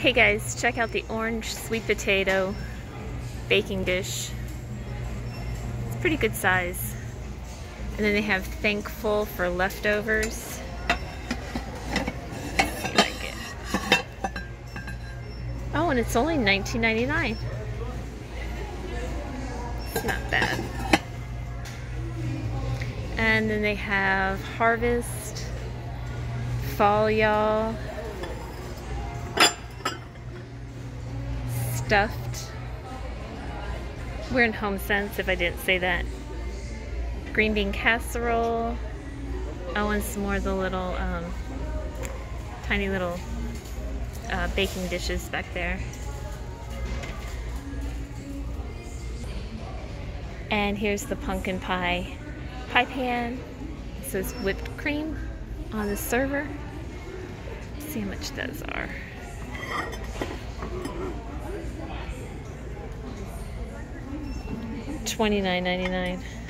Hey guys, check out the orange sweet potato baking dish. It's pretty good size. And then they have thankful for leftovers. You like it. Oh, and it's only $19.99. It's not bad. And then they have Harvest, Fall Y'all, Stuffed. We're in Home Sense, if I didn't say that. Green bean casserole. Oh, and some more of the little, tiny little baking dishes back there. And here's the pumpkin pie pan. It says whipped cream on the server. Let's see how much those are. $29.99.